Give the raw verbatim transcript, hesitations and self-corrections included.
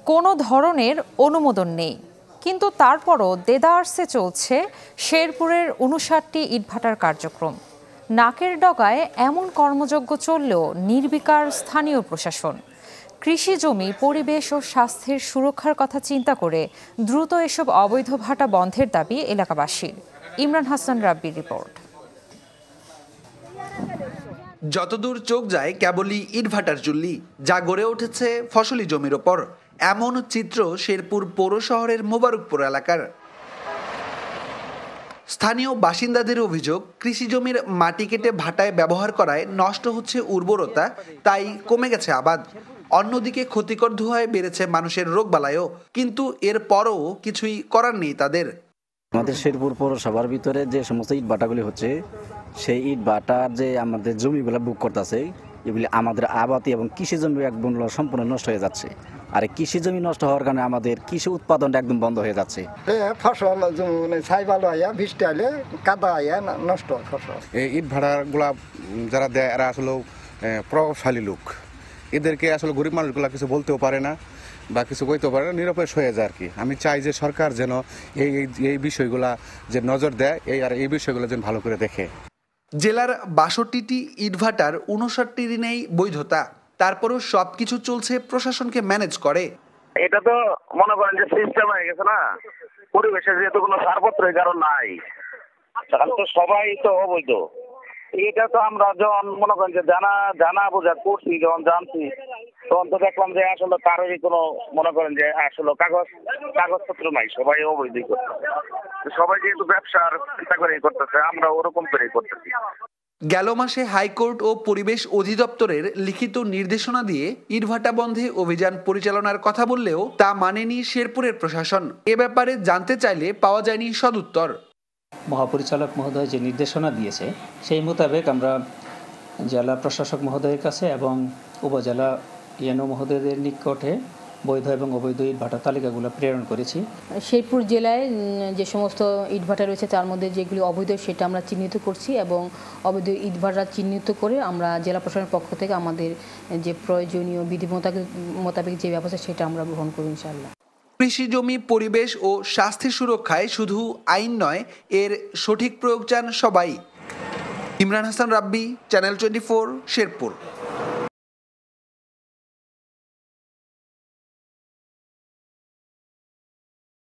কোনো ধরনের অনুমোদন নেই, কিন্তু তারপরও দেদারসে চলছে শেরপুরের উনষাটটি ইটভাটার কার্যক্রম। নাকের ডগায় এমন কর্মযজ্ঞ চললেও নির্বিকার স্থানীয় প্রশাসন। কৃষি জমি, পরিবেশ ও স্বাস্থ্যের সুরক্ষার কথা চিন্তা করে দ্রুত এসব অবৈধ ভাটা বন্ধের দাবি এলাকাবাসীর। ইমরান হাসান রাব্বির রিপোর্ট। যতদূর চোখ যায় কেবলই ইটভাটার চুল্লি, যা গড়ে উঠেছে ফসলি জমির ওপর। এমন চিত্র শেরপুর পৌর শহরের মোবারকপুর এলাকার। স্থানীয় বাসিন্দাদের অভিযোগ, কৃষি জমির মাটি কেটে ভাটায় ব্যবহার করায় নষ্ট হচ্ছে উর্বরতা, তাই কমে গেছে আবাদ। অন্যদিকে ক্ষতিকর ধোঁয়ায় বেড়েছে মানুষের রোগবালাইও, কিন্তু এর পরও কিছুই করার নেই তাদের। আমাদের শেরপুর পৌরসভার ভিতরে যে সমস্ত ইট ভাটাগুলি হচ্ছে, সেই ইট ভাটার যে আমাদের জমিগুলো বুক করতেছে, এগুলি আমাদের আবাদি এবং কৃষি জমি একদম সম্পূর্ণ নষ্ট হয়ে যাচ্ছে। আর কৃষি জমি নষ্ট হওয়ার কারণে আমাদের কৃষি উৎপাদনটা একদম বন্ধ হয়ে যাচ্ছে। ফসল ছাই ভালো আইয়া বৃষ্টি আইলে কাদা আইয়া নষ্ট হয় ফসল। এই ইট ভাড়াগুলা যারা দেয় এরা আসলে প্রভাবশালী লোক, এদেরকে আসলে গরিব মানুষগুলা কিছু বলতেও পারে না বা কিছু কইতেও পারে না, নিরপেক্ষ হয়ে যায় আর কি। আমি চাই যে সরকার যেন এই এই বিষয়গুলা যে নজর দেয়, এই আর এই বিষয়গুলো যেন ভালো করে দেখে। জেলার বাষট্টিটি ইটভাটার উনষাটটির নেই বৈধতা, তারপরও সবকিছু চলছে প্রশাসনকে ম্যানেজ করে। এটা তো মনে করেন যে সিস্টেম হয়ে গেছে না, পরিবেশে যেহেতু কোনো ছাড়পত্রের কারণ নাই, তো সবাই তো অবৈধ। এটা তো আমরা যখন মনে করেন যে জানা জানা বোঝা করছি, যখন জানছি তখন তো দেখলাম যে আসলে কারোরই কোনো মনে করেন যে আসলে কাগজ কাগজপত্র নাই, সবাই অবৈধই করতেছে। সবাই যেহেতু ব্যবসার চিন্তা করে করতেছে, আমরা ওরকম করেই করতেছি। গেল মাসে হাইকোর্ট ও পরিবেশ অধিদপ্তরের লিখিত নির্দেশনা দিয়ে ইটভাটা বন্ধে অভিযান পরিচালনার কথা বললেও তা মানেনি শেরপুরের প্রশাসন। এ ব্যাপারে জানতে চাইলে পাওয়া যায়নি সদুত্তর। মহাপরিচালক মহোদয় যে নির্দেশনা দিয়েছে সেই মোতাবেক আমরা জেলা প্রশাসক মহোদয়ের কাছে এবং উপজেলা ইএনও মহোদয়দের নিকটে বৈধ এবং অবৈধ ইটভাটার তালিকাগুলো প্রেরণ করেছি। শেরপুর জেলায় যে সমস্ত ইটভাটা রয়েছে তার মধ্যে যেগুলি অবৈধ সেটা আমরা চিহ্নিত করছি এবং অবৈধ ইটভাটা চিহ্নিত করে আমরা জেলা প্রশাসনের পক্ষ থেকে আমাদের যে প্রয়োজনীয় বিধি মোতাবেক যে ব্যবস্থা সেটা আমরা গ্রহণ করব ইনশাআল্লাহ। কৃষি জমি, পরিবেশ ও স্বাস্থ্য সুরক্ষায় শুধু আইন নয়, এর সঠিক প্রয়োগ চান সবাই। Imran Hasan Rabbi, channel twenty four, Sherpur.